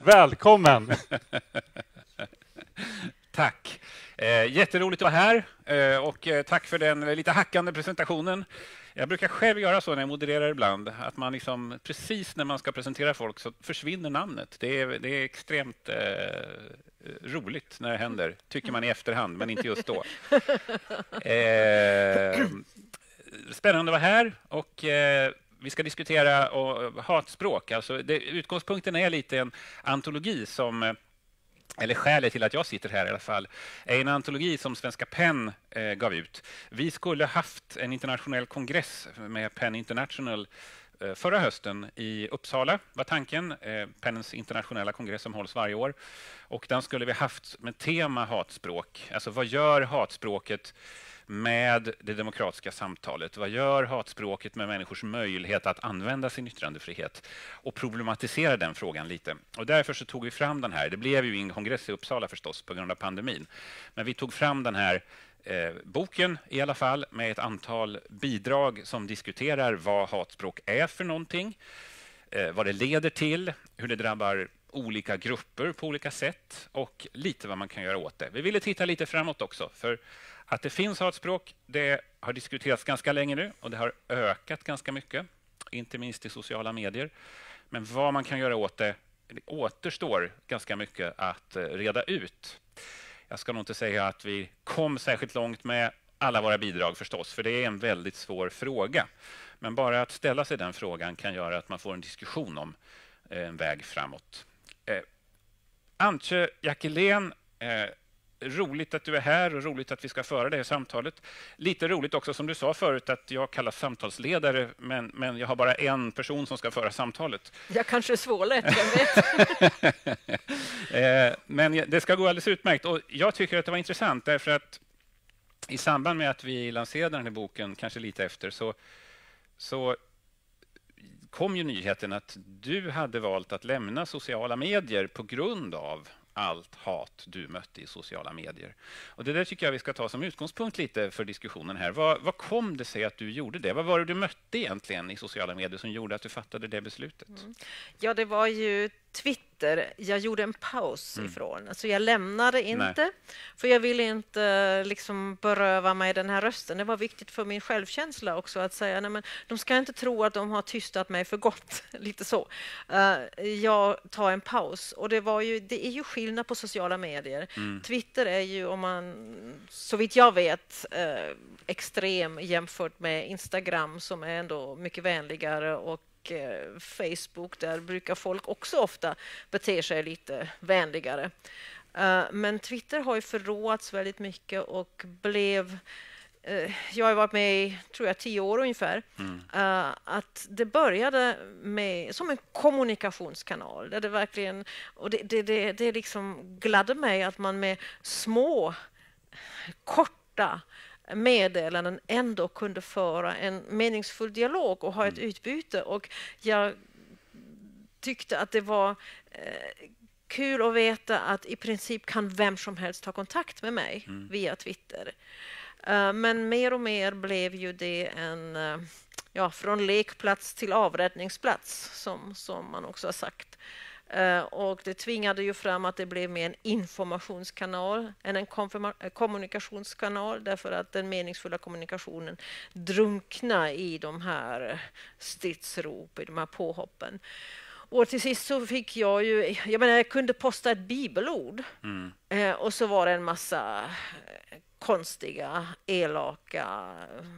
Välkommen! Tack. Jätteroligt att vara här och tack för den lite hackande presentationen. Jag brukar själv göra så när jag modererar ibland, att man liksom, precis när man ska presentera folk så försvinner namnet. Det är extremt roligt när det händer, tycker man i efterhand, men inte just då. Spännande att vara här och vi ska diskutera hatspråk. Alltså utgångspunkten är lite en antologi som, eller skälet till att jag sitter här i alla fall, är en antologi som Svenska PEN gav ut. Vi skulle haft en internationell kongress med PEN International förra hösten i Uppsala, var tanken. PENs internationella kongress som hålls varje år. Och den skulle vi haft med tema hatspråk. Alltså vad gör hatspråket med det demokratiska samtalet? Vad gör hatspråket med människors möjlighet att använda sin yttrandefrihet? Och problematisera den frågan lite. Och därför så tog vi fram den här. Det blev ju ingen kongress i Uppsala förstås på grund av pandemin. Men vi tog fram den här boken i alla fall med ett antal bidrag som diskuterar vad hatspråk är för någonting. Vad det leder till, hur det drabbar olika grupper på olika sätt och lite vad man kan göra åt det. Vi ville titta lite framåt också, för att det finns hatspråk, det har diskuterats ganska länge nu och det har ökat ganska mycket, inte minst i sociala medier. Men vad man kan göra åt det återstår ganska mycket att reda ut. Jag ska nog inte säga att vi kom särskilt långt med alla våra bidrag förstås, för det är en väldigt svår fråga. Men bara att ställa sig den frågan kan göra att man får en diskussion om en väg framåt. Antje Jackelén, roligt att du är här och roligt att vi ska föra det här samtalet. Lite roligt också som du sa förut att jag kallas samtalsledare, men jag har bara en person som ska föra samtalet. Jag kanske är svårlätt, jag vet. Men det ska gå alldeles utmärkt. Och jag tycker att det var intressant därför att i samband med att vi lanserade den här boken, kanske lite efter, så kom ju nyheten att du hade valt att lämna sociala medier på grund av allt hat du mötte i sociala medier. Och det där tycker jag vi ska ta som utgångspunkt lite för diskussionen här. Vad kom det sig att du gjorde det? Vad var det du mötte egentligen i sociala medier som gjorde att du fattade det beslutet? Ja, det var ju Twitter. Jag gjorde en paus ifrån. Alltså jag lämnade inte, för jag ville inte liksom beröva mig den här rösten. Det var viktigt för min självkänsla också att säga, nej men de ska inte tro att de har tystat mig för gott. Lite så. Jag tar en paus. Och det är ju skillnad på sociala medier. Twitter är ju, om man, så vitt jag vet, extrem jämfört med Instagram som är ändå mycket vänligare, och Facebook, där brukar folk också ofta bete sig lite vänligare. Men Twitter har ju förråats väldigt mycket och blev... jag har varit med i, tror jag, 10 år ungefär. Att det började med som en kommunikationskanal där det verkligen, och det liksom gladde mig att man med små korta meddelanden ändå kunde föra en meningsfull dialog och ha ett utbyte, och jag tyckte att det var kul att veta att i princip kan vem som helst ta kontakt med mig via Twitter. Men mer och mer blev ju det en från lekplats till avräddningsplats, som man också har sagt. Och det tvingade ju fram att det blev mer en informationskanal än en kommunikationskanal, därför att den meningsfulla kommunikationen drunknar i de här stridsrop, i de här påhoppen. Och till sist så fick jag kunde posta ett bibelord och så var det en massa konstiga, elaka,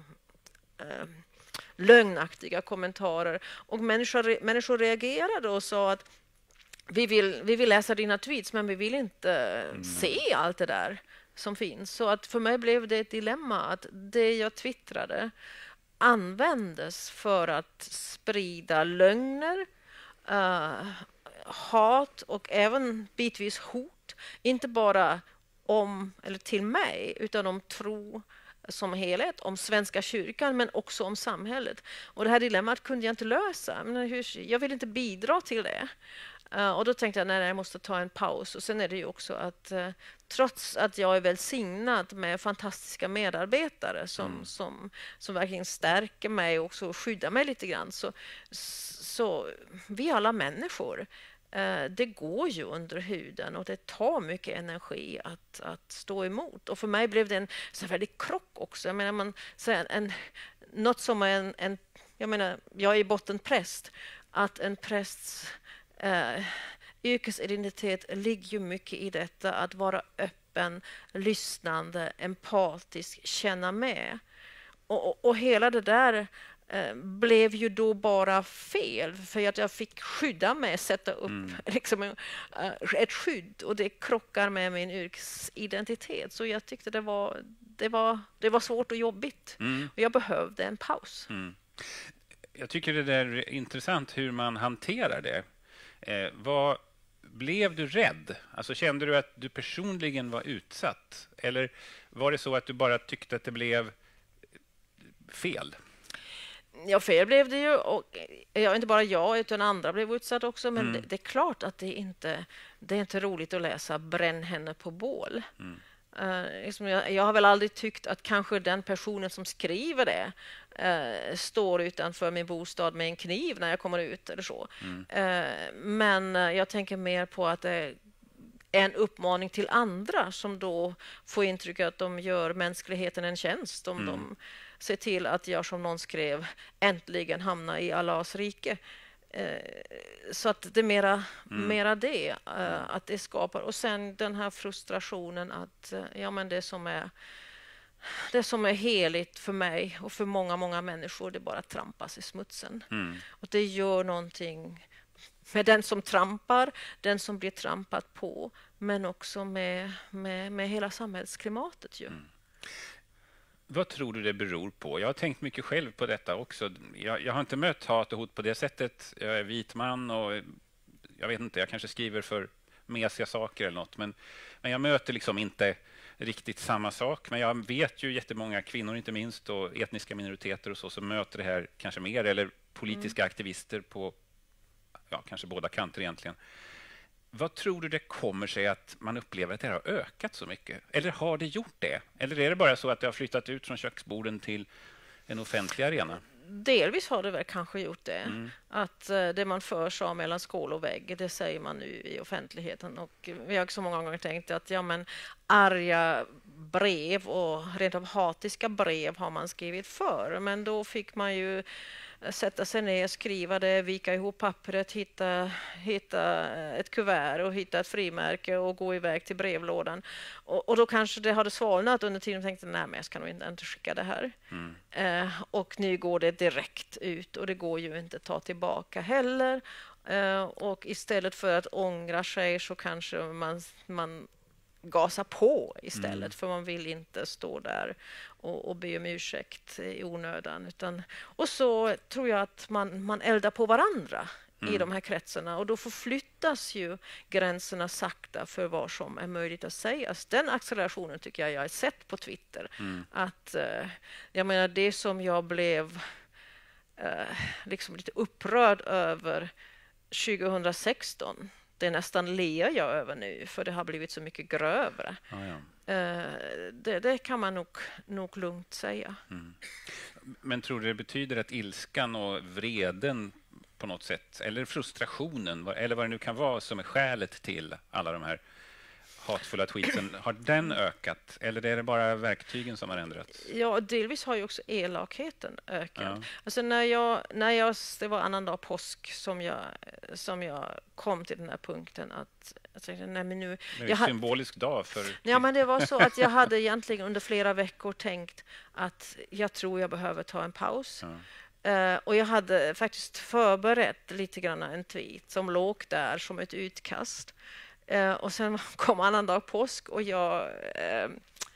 lögnaktiga kommentarer, och människor reagerade och sa att vi vill läsa dina tweets, men vi vill inte se allt det där som finns. Så att för mig blev det ett dilemma att det jag twittrade användes för att sprida lögner, hat och även bitvis hot, inte bara om eller till mig, utan om tro som helhet, om Svenska kyrkan, men också om samhället. Och det här dilemmat kunde jag inte lösa. Jag vill inte bidra till det. Och då tänkte jag, nej, jag måste ta en paus. Och sen är det ju också att trots att jag är välsignad med fantastiska medarbetare som verkligen stärker mig och också skyddar mig lite grann, så vi är alla människor. det går ju under huden och det tar mycket energi att stå emot. Och för mig blev det en så väldigt krock också. Jag menar, något som är jag menar, jag är i botten präst, att en prästs yrkesidentitet ligger ju mycket i detta att vara öppen, lyssnande, empatisk, känna med. Och hela det där blev ju då bara fel för att jag fick skydda mig, sätta upp liksom, ett skydd och det krockar med min yrkesidentitet. Så jag tyckte det var svårt och jobbigt och jag behövde en paus. Jag tycker det där är intressant hur man hanterar det. Blev du rädd? Alltså, kände du att du personligen var utsatt? Eller var det så att du bara tyckte att det blev fel? Ja, fel blev det ju. Och inte bara jag, utan andra blev utsatta också. Men det är klart att det är inte roligt att läsa bränn henne på bål. Jag har väl aldrig tyckt att kanske den personen som skriver det står utanför min bostad med en kniv när jag kommer ut eller så. Men jag tänker mer på att det är en uppmaning till andra som då får intryck att de gör mänskligheten en tjänst om de ser till att jag, som någon skrev, äntligen hamnar i Allahs rike. Så att det är mera det att det skapar. Och sen den här frustrationen att det som är heligt för mig och för många människor, det bara trampas i smutsen. Och det gör någonting med den som trampar, den som blir trampat på, men också med hela samhällsklimatet ju. Vad tror du det beror på? Jag har tänkt mycket själv på detta också. Jag har inte mött hat och hot på det sättet. Jag är vit man och jag vet inte, jag kanske skriver för mesiga saker eller något. Men jag möter liksom inte riktigt samma sak. Men jag vet ju jättemånga kvinnor, inte minst, och etniska minoriteter och så, som möter det här kanske mer. Eller politiska aktivister på kanske båda kanter egentligen. Vad tror du det kommer sig att man upplever att det har ökat så mycket? Eller har det gjort det? Eller är det bara så att det har flyttat ut från köksborden till en offentlig arena? Delvis har det väl kanske gjort det. Att det man förr sa mellan skål och vägg, det säger man nu i offentligheten. Och vi har så många gånger tänkt att arga brev och rent av hatiska brev har man skrivit förr. Men då fick man ju sätta sig ner, skriva det, vika ihop pappret, hitta ett kuvert och hitta ett frimärke och gå iväg till brevlådan. Och då kanske det hade svalnat under tiden och tänkte, nej, men jag ska nog inte skicka det här. Och nu går det direkt ut och det går ju inte att ta tillbaka heller. Och istället för att ångra sig så kanske man gasa på istället, för man vill inte stå där och be om ursäkt i onödan. Och så tror jag att man eldar på varandra i de här kretsarna, och då förflyttas ju gränserna sakta för vad som är möjligt att sägas. Den accelerationen tycker jag har sett på Twitter. Att jag menar, det som jag blev liksom lite upprörd över 2016, det nästan ler jag över nu, för det har blivit så mycket grövre. Det kan man nog lugnt säga. Men tror du det betyder att ilskan och vreden på något sätt, eller frustrationen, eller vad det nu kan vara, som är skälet till alla de här hatfulla tweetsen, har den ökat? Eller är det bara verktygen som har ändrats? Ja, delvis har ju också elakheten ökat. Alltså det var annandag påsk som jag kom till den här punkten att jag tänkte, nej, men nu... Det är en symbolisk dag för... Ja, men det var så att jag hade egentligen under flera veckor tänkt att jag tror jag behöver ta en paus. Och jag hade faktiskt förberett lite grann en tweet som låg där som ett utkast. Och sen kom annandag påsk och det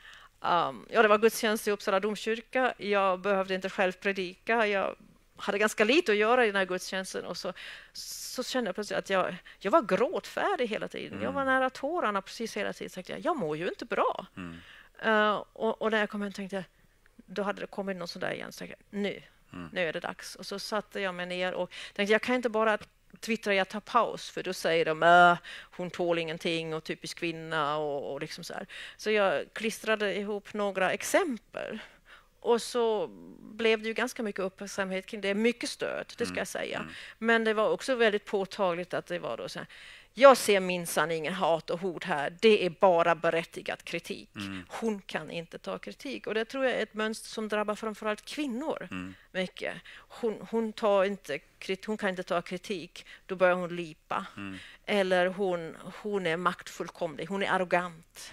var gudstjänst i Uppsala domkyrka. Jag behövde inte själv predika. Jag hade ganska lite att göra i den här gudstjänsten, och så kände jag plötsligt att jag var gråtfärdig hela tiden. Jag var nära tårarna precis hela tiden. Så jag mår ju inte bra. Och när jag kom in tänkte jag, då hade det kommit något sådär igen. Så nu är det dags. Och så satte jag mig ner och tänkte, jag kan inte bara twittra jag tar paus, för då säger de hon tål ingenting och typisk kvinna och liksom så här. Så jag klistrade ihop några exempel, och så blev det ju ganska mycket uppmärksamhet kring det, mycket stöd, det ska jag säga. Men det var också väldigt påtagligt att det var då så här, jag ser minsann ingen hat och hot här, det är bara berättigad kritik. Hon kan inte ta kritik, och det tror jag är ett mönster som drabbar framförallt kvinnor mycket. Hon kan inte ta kritik, då börjar hon lipa. Eller hon är maktfullkomlig, hon är arrogant.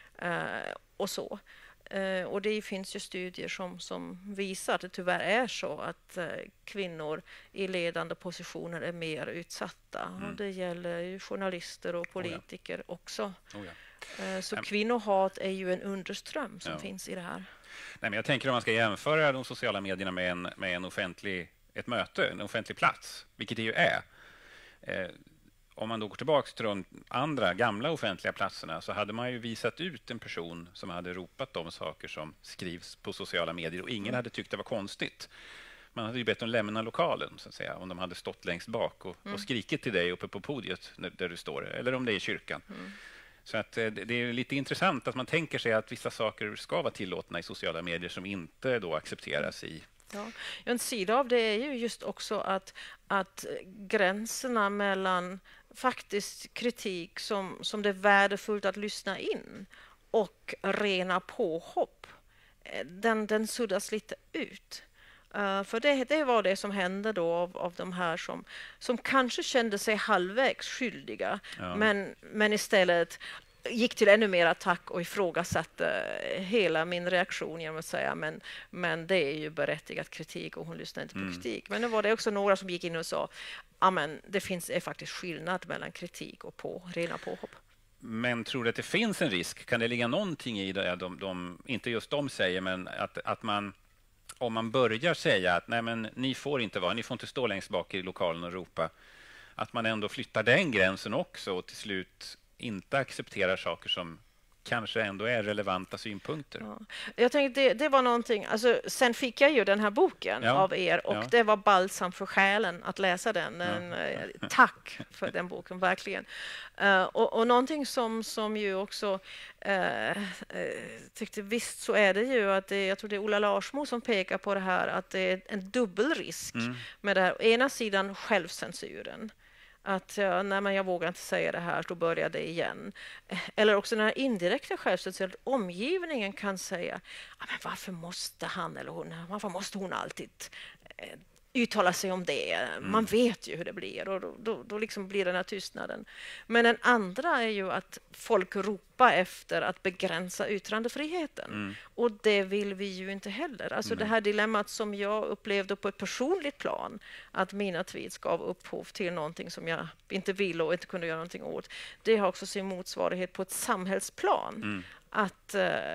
Och så. Och det finns ju studier som visar att det tyvärr är så att kvinnor i ledande positioner är mer utsatta. Och det gäller ju journalister och politiker också. Så kvinnohat är ju en underström som finns i det här. Nej, men jag tänker om man ska jämföra de sociala medierna med ett möte, en offentlig plats, vilket det ju är. Om man då går tillbaka till de andra gamla offentliga platserna, så hade man ju visat ut en person som hade ropat de saker som skrivs på sociala medier, och ingen hade tyckt det var konstigt. Man hade ju bett dem lämna lokalen, så att säga, om de hade stått längst bak och skrikit till dig uppe på podiet där du står, eller om det är i kyrkan. Så att det är lite intressant att man tänker sig att vissa saker ska vara tillåtna i sociala medier som inte då accepteras i... Ja, en sida av det är ju just också att gränserna mellan faktiskt kritik som det är värdefullt att lyssna in och rena påhopp, den suddas lite ut. För det var det som hände då av de här som kanske kände sig halvvägs skyldiga, men istället gick till ännu mer attack och ifrågasatte hela min reaktion genom att säga men det är ju berättigad kritik och hon lyssnar inte på kritik. Men då var det också några som gick in och sa amen, det är faktiskt skillnad mellan kritik och rena påhopp. Men tror du att det finns en risk? Kan det ligga någonting i det inte just de säger, men att man, om man börjar säga att nej, men ni får inte stå längst bak i lokalen och ropa, att man ändå flyttar den gränsen också och till slut inte accepterar saker som kanske ändå är relevanta synpunkter. Ja. Jag tänkte det var någonting, alltså, sen fick jag ju den här boken av er och det var balsam för själen att läsa den. Tack för den boken, verkligen. Och någonting som ju också tyckte visst så är det ju att jag tror det är Ola Larsmo som pekar på det här, att det är en dubbelrisk med det här. Å ena sidan självcensuren. Att jag vågar inte säga det här, då börjar det igen. Eller också den här indirekta självcensuren, omgivningen kan säga men varför måste han eller hon, varför måste hon alltid uttala sig om det? Man vet ju hur det blir, och då liksom blir den här tystnaden. Men den andra är ju att folk ropar efter att begränsa yttrandefriheten. Och det vill vi ju inte heller. Alltså det här dilemmat som jag upplevde på ett personligt plan, att mina tweets gav upphov till någonting som jag inte ville och inte kunde göra någonting åt. Det har också sin motsvarighet på ett samhällsplan. Att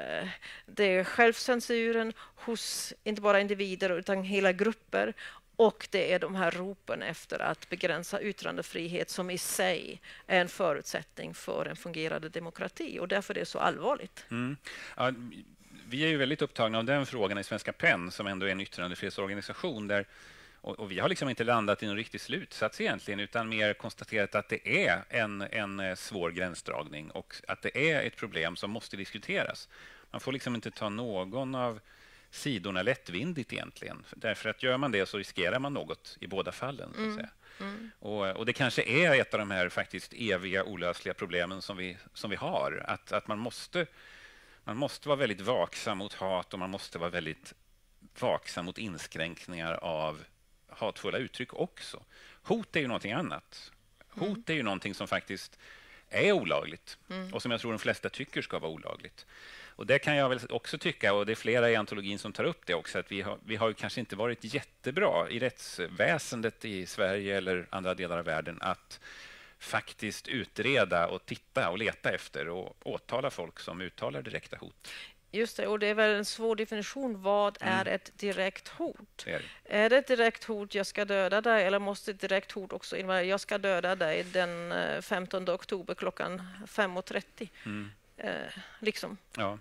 det är självcensuren hos inte bara individer utan hela grupper, och det är de här ropen efter att begränsa yttrandefrihet som i sig är en förutsättning för en fungerande demokrati, och därför är det så allvarligt. Ja, vi är ju väldigt upptagna av den frågan i Svenska PEN, som ändå är en yttrandefrihetsorganisation där, och vi har liksom inte landat i någon riktig slutsats egentligen, utan mer konstaterat att det är en svår gränsdragning och att det är ett problem som måste diskuteras. Man får liksom inte ta någon av sidorna lättvindigt egentligen. Därför att gör man det så riskerar man något i båda fallen. Så att säga. Och det kanske är ett av de här faktiskt eviga olösliga problemen som vi har. Att man måste vara väldigt vaksam mot hat, och man måste vara väldigt vaksam mot inskränkningar av hatfulla uttryck också. Hot är ju någonting annat. Hot är ju någonting som faktiskt är olagligt och som jag tror de flesta tycker ska vara olagligt. Och det kan jag väl också tycka, och det är flera i antologin som tar upp det också, att vi har ju kanske inte varit jättebra i rättsväsendet i Sverige eller andra delar av världen att faktiskt utreda och titta och leta efter och åtala folk som uttalar direkta hot. Just det, och det är väl en svår definition. Vad är ett direkt hot? Är det ett direkt hot, jag ska döda dig, eller måste ett direkt hot också innebära jag ska döda dig den 15 oktober klockan 5:30? Liksom. Ja.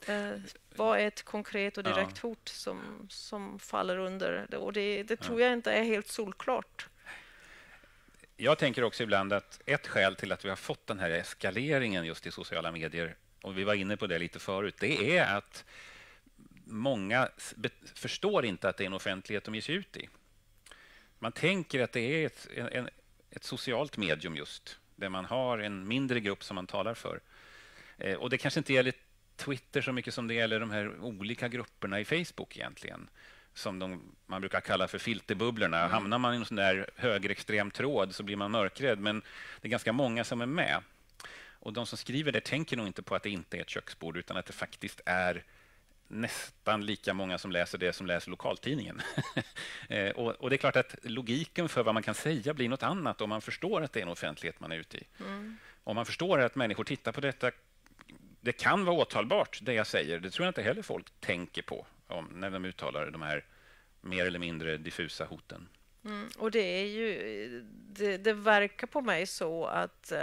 Vad är ett konkret och direkt hot som faller under det? Och det tror jag inte är helt solklart. Jag tänker också ibland att ett skäl till att vi har fått den här eskaleringen just i sociala medier, och vi var inne på det lite förut, det är att många förstår inte att det är en offentlighet de ger sig ut i. Man tänker att det är ett socialt medium just, där man har en mindre grupp som man talar för. Och det kanske inte gäller Twitter så mycket som det gäller de här olika grupperna i Facebook egentligen, som man brukar kalla för filterbubblorna. Hamnar man i en sån där högerextrem tråd så blir man mörkrädd, men det är ganska många som är med. Och de som skriver det tänker nog inte på att det inte är ett köksbord, utan att det faktiskt är nästan lika många som läser det som läser lokaltidningen. Och det är klart att logiken för vad man kan säga blir något annat om man förstår att det är en offentlighet man är ute i. Om man förstår att människor tittar på detta, det kan vara åtalbart det jag säger. Det tror jag inte heller folk tänker på när de uttalar de här mer eller mindre diffusa hoten. Och det är ju, det verkar på mig så att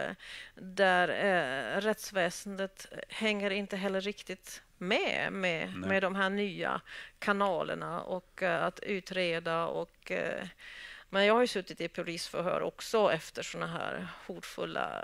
rättsväsendet hänger inte heller riktigt med de här nya kanalerna och att utreda och men jag har ju suttit i polisförhör också efter såna här hotfulla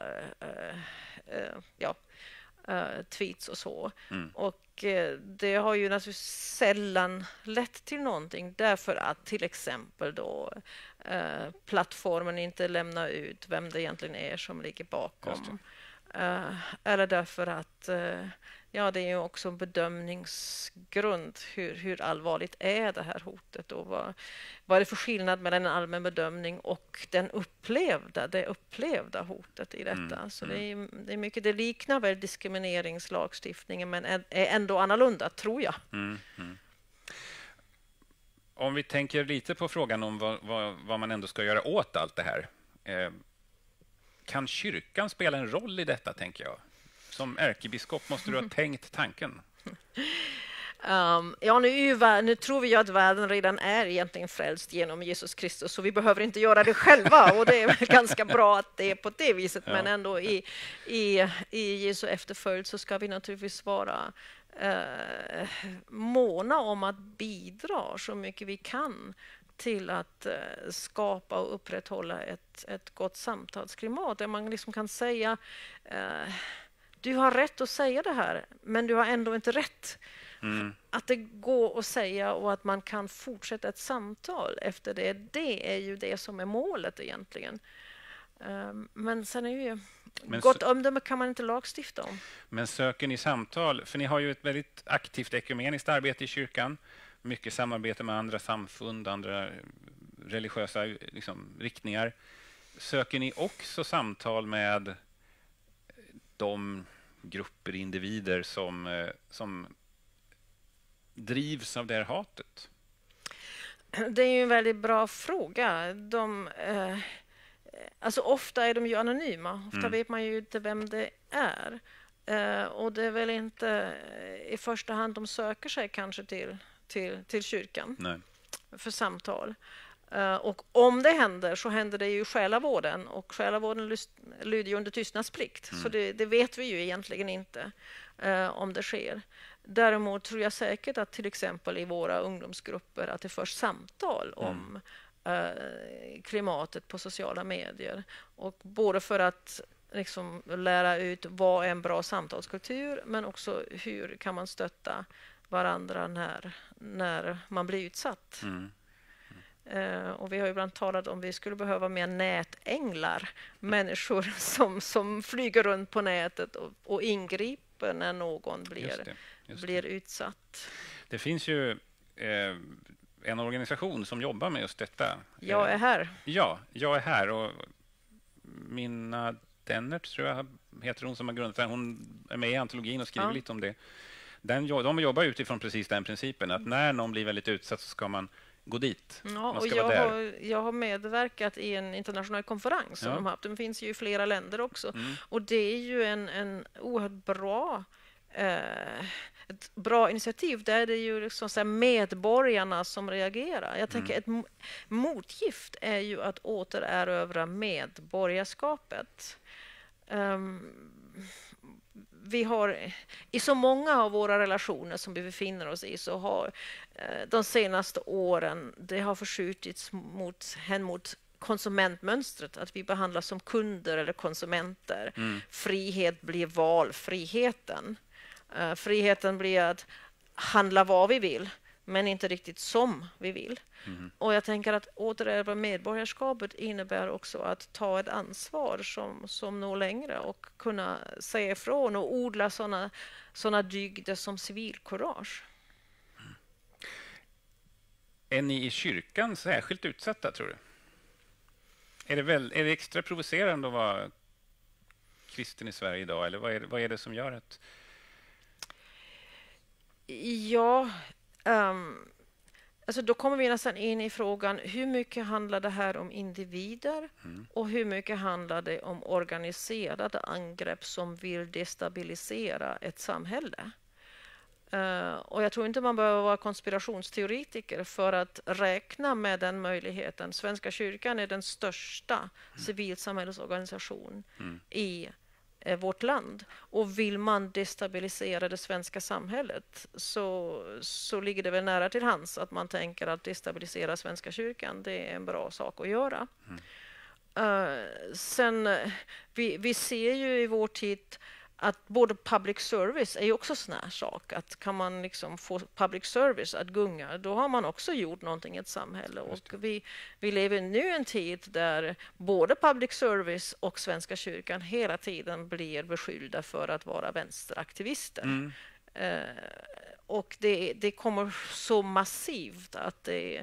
tweets och så. Och det har ju naturligtvis sällan lett till någonting därför att till exempel då plattformen inte lämnar ut vem det egentligen är som ligger bakom. Eller därför att det är ju också en bedömningsgrund. Hur allvarligt är det här hotet och vad är det för skillnad mellan en allmän bedömning och det upplevda hotet i detta. Så det är mycket, det liknar väl diskrimineringslagstiftningen men är ändå annorlunda, tror jag. Om vi tänker lite på frågan om vad man ändå ska göra åt allt det här. Kan kyrkan spela en roll i detta, tänker jag? Som ärkebiskop måste du ha tänkt tanken. Nu tror vi ju att världen redan är egentligen frälst genom Jesus Kristus, så vi behöver inte göra det själva, och det är väl ganska bra att det är på det viset. Ja. Men ändå i Jesu efterföljd så ska vi naturligtvis vara måna om att bidra så mycket vi kan till att skapa och upprätthålla ett gott samtalsklimat där man liksom kan säga du har rätt att säga det här, men du har ändå inte rätt. Att det går att säga och att man kan fortsätta ett samtal efter det. Det är ju det som är målet egentligen. Men sen är ju gott omdöme kan man inte lagstifta om. Men söker ni samtal? För ni har ju ett väldigt aktivt ekumeniskt arbete i kyrkan. Mycket samarbete med andra samfund, andra religiösa riktningar. Söker ni också samtal med de grupper, individer som drivs av det här hatet? Det är ju en väldigt bra fråga. Alltså ofta är de ju anonyma. Ofta vet man ju inte vem det är. Och det är väl inte i första hand de söker sig kanske till kyrkan. Nej. För samtal. Och om det händer så händer det ju själavården, och själavården lyder ju under tystnadsplikt. Så det vet vi ju egentligen inte om det sker. Däremot tror jag säkert att till exempel i våra ungdomsgrupper att det förs samtal om klimatet på sociala medier. Och både för att liksom lära ut vad är en bra samtalskultur, men också hur kan man stötta varandra när man blir utsatt. Och vi har ibland talat om vi skulle behöva mer nätänglar, människor som flyger runt på nätet och ingriper när någon blir utsatt. Det finns ju en organisation som jobbar med just detta. Jag är här. Ja, jag är här, och Minna Dennert tror jag heter hon som har grundat den. Hon är med i antologin och skriver lite om det. De jobbar utifrån precis den principen att när någon blir väldigt utsatt så ska man gå dit. Ja, man och ska vara där. Jag har medverkat i en internationell konferens som de har haft. De finns ju i flera länder också. Och det är ju en oerhört bra ett bra initiativ. Där är det ju liksom så här medborgarna som reagerar. Jag tänker ett motgift är ju att återerövra medborgarskapet. Vi har i så många av våra relationer som vi befinner oss i så har de senaste åren det har förskjutits mot konsumentmönstret, att vi behandlas som kunder eller konsumenter. Frihet blir valfriheten. Friheten blir att handla vad vi vill, men inte riktigt som vi vill. Och jag tänker att återerövra medborgarskapet innebär också att ta ett ansvar som når längre och kunna säga ifrån och odla såna dygder som civilkurage. Är ni i kyrkan särskilt utsatta, tror du? Är det extra provocerande att vara kristen i Sverige idag, eller vad är det som gör att... Ja, alltså då kommer vi nästan in i frågan hur mycket handlar det här om individer och hur mycket handlar det om organiserade angrepp som vill destabilisera ett samhälle. Och jag tror inte man behöver vara konspirationsteoretiker för att räkna med den möjligheten. Svenska kyrkan är den största civilsamhällesorganisation i vårt land. Och vill man destabilisera det svenska samhället så ligger det väl nära till hands att man tänker att destabilisera Svenska kyrkan. Det är en bra sak att göra. Sen vi ser ju i vår tid att både public service är ju också sån här sak. Att kan man liksom få public service att gunga, då har man också gjort någonting i ett samhälle. Och vi lever nu i en tid där både public service och Svenska kyrkan hela tiden blir beskyllda för att vara vänsteraktivister. Och det kommer så massivt att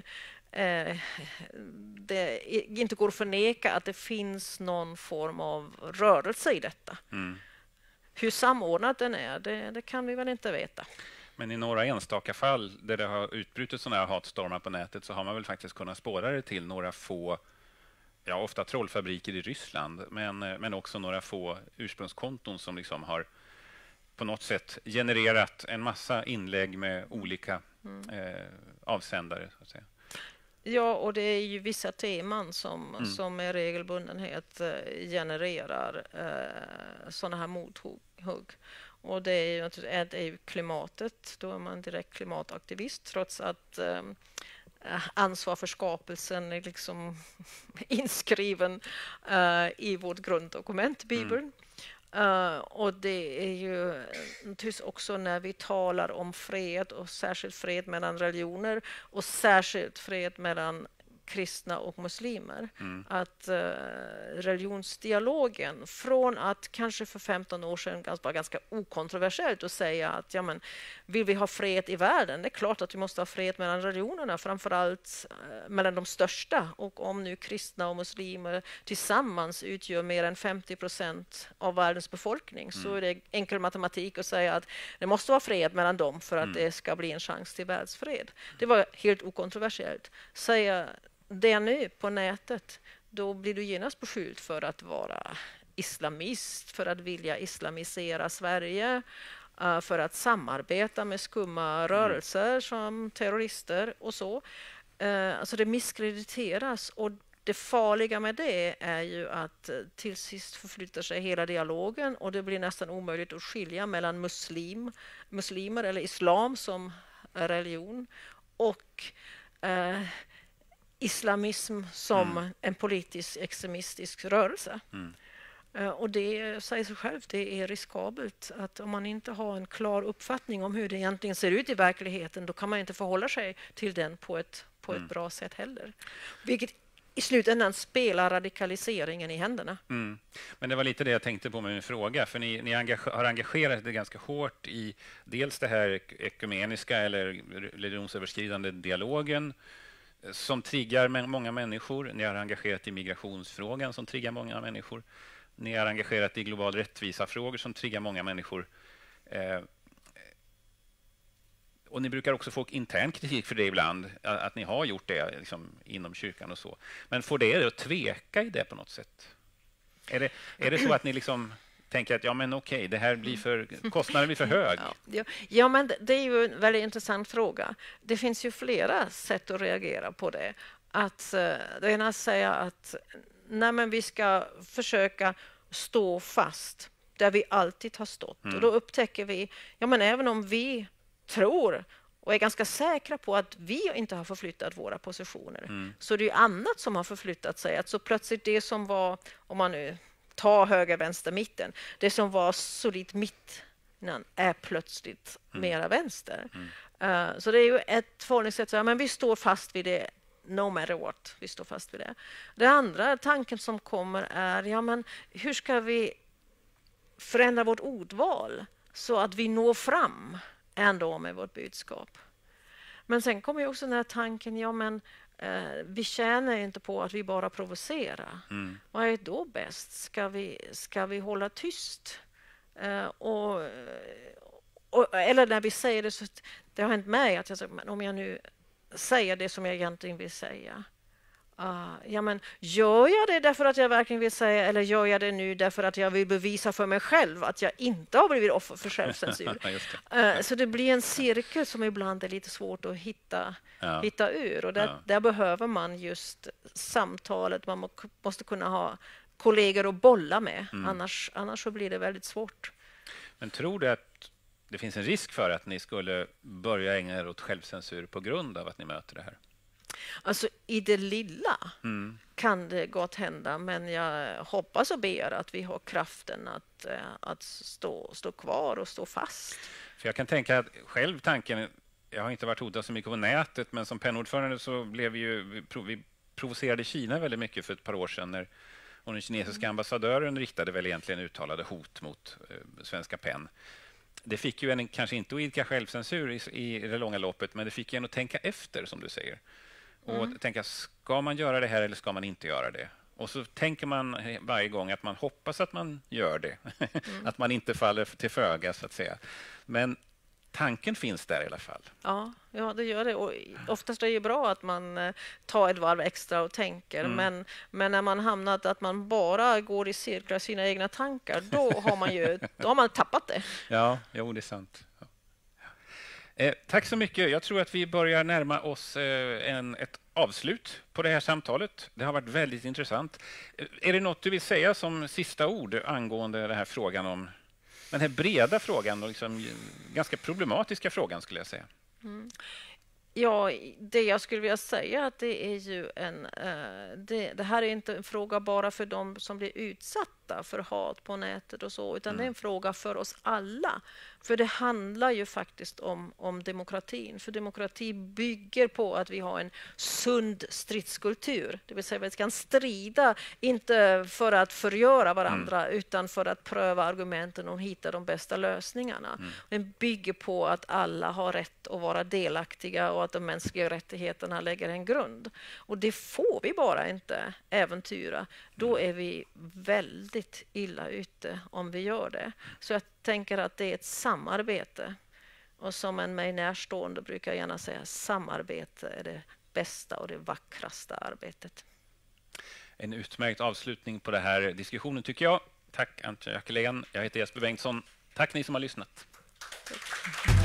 det inte går att förneka att det finns någon form av rörelse i detta. Hur samordnat den är, det kan vi väl inte veta. Men i några enstaka fall där det har utbrutit sådana här hatstormar på nätet så har man väl faktiskt kunnat spåra det till några få, ofta trollfabriker i Ryssland, men också några få ursprungskonton som liksom har på något sätt genererat en massa inlägg med olika avsändare, så att säga. Ja, och det är ju vissa teman som med regelbundenhet genererar sådana här mothugg. Och det är ju klimatet, då är man direkt klimataktivist trots att ansvar för skapelsen är liksom inskriven i vårt grunddokument, Bibeln. Och det är ju naturligtvis också när vi talar om fred och särskilt fred mellan religioner och särskilt fred mellan kristna och muslimer. Att religionsdialogen från att kanske för 15 år sedan var ganska okontroversiellt att säga att vill vi ha fred i världen, det är klart att vi måste ha fred mellan religionerna, framförallt mellan de största, och om nu kristna och muslimer tillsammans utgör mer än 50% av världens befolkning så är det enkel matematik att säga att det måste vara fred mellan dem för att det ska bli en chans till världsfred. Det var helt okontroversiellt. Säga det nu på nätet, då blir du genast beskylld för att vara islamist, för att vilja islamisera Sverige, för att samarbeta med skumma rörelser som terrorister och så. Alltså det misskrediteras, och det farliga med det är ju att till sist förflyttar sig hela dialogen och det blir nästan omöjligt att skilja mellan muslimer eller islam som religion och islamism som en politisk extremistisk rörelse. Och det säger sig självt, det är riskabelt att om man inte har en klar uppfattning om hur det egentligen ser ut i verkligheten, då kan man inte förhålla sig till den på ett bra sätt heller. Vilket i slutändan spelar radikaliseringen i händerna. Men det var lite det jag tänkte på med min fråga, för ni har engagerat er ganska hårt i dels det här ekumeniska eller religionsöverskridande dialogen som triggar många människor. Ni har engagerat i migrationsfrågan som triggar många människor. Ni har engagerat i global rättvisa-frågor som triggar många människor. Och ni brukar också få intern kritik för det ibland, att ni har gjort det liksom, inom kyrkan och så. Men får det att tveka i det på något sätt? Är det så att ni liksom tänker att okej, det här blir kostnaden blir för hög? Ja, men det är ju en väldigt intressant fråga. Det finns ju flera sätt att reagera på det. Att det ena säga att vi ska försöka stå fast där vi alltid har stått. Och då upptäcker vi, även om vi tror och är ganska säkra på att vi inte har förflyttat våra positioner, så det är ju annat som har förflyttat sig. Att så plötsligt det som var, om man nu tar höger, vänster, mitten, det som var solidt är plötsligt mera vänster. Så det är ju ett förhållningssätt, men vi står fast vid det no matter what. Vi står fast vid det. Det andra tanken som kommer är, men hur ska vi förändra vårt ordval så att vi når fram ändå med vårt budskap? Men sen kommer ju också den här tanken, vi tjänar inte på att vi bara provocerar. Vad är då bäst? Ska vi hålla tyst? Eller när vi säger det, så det har hänt mig att jag säger, men om jag nu säger det som jag egentligen vill säga, men gör jag det därför att jag verkligen vill säga, eller gör jag det nu därför att jag vill bevisa för mig själv att jag inte har blivit offer för självcensur? Så det blir en cirkel som ibland är lite svårt att hitta ur, och där behöver man just samtalet. Man måste kunna ha kollegor att bolla med, annars så blir det väldigt svårt. Men tror du att det finns en risk för att ni skulle börja ägna er åt självcensur på grund av att ni möter det här? Alltså i det lilla kan det gott hända, men jag hoppas och ber att vi har kraften att stå kvar och stå fast. För jag kan tänka att själv tanken, jag har inte varit hotad så mycket på nätet, men som PEN-ordförande så blev vi provocerade Kina väldigt mycket för ett par år sedan, och den kinesiska ambassadören riktade väl egentligen uttalade hot mot svenska PEN. Det fick ju en kanske inte att idka självcensur i det långa loppet, men det fick en att tänka efter, som du säger. Och tänka, ska man göra det här eller ska man inte göra det? Och så tänker man varje gång att man hoppas att man gör det. Att man inte faller till föga, så att säga. Men tanken finns där i alla fall. Ja, det gör det. Och oftast är det ju bra att man tar ett varv extra och tänker. Men när man hamnat att man bara går i cirklar sina egna tankar, då har man tappat det. Ja, jo, det är sant. Tack så mycket. Jag tror att vi börjar närma oss ett avslut på det här samtalet. Det har varit väldigt intressant. Är det något du vill säga som sista ord angående den här frågan, om den här breda frågan och liksom ganska problematiska frågan, skulle jag säga? Ja, det jag skulle vilja säga att det är ju det här är inte en fråga bara för de som blir utsatta för hat på nätet och så, utan det är en fråga för oss alla. För det handlar ju faktiskt om demokratin. För demokrati bygger på att vi har en sund stridskultur. Det vill säga att vi kan strida, inte för att förgöra varandra, utan för att pröva argumenten och hitta de bästa lösningarna. Den bygger på att alla har rätt att vara delaktiga och att de mänskliga rättigheterna lägger en grund. Och det får vi bara inte äventyra. Då är vi väldigt illa ute om vi gör det. Så jag tänker att det är ett samarbete. Och som en mig närstående brukar jag gärna säga, samarbete är det bästa och det vackraste arbetet. En utmärkt avslutning på den här diskussionen, tycker jag. Tack Antje Jackelén. Jag heter Jesper Bengtsson. Tack ni som har lyssnat. Tack.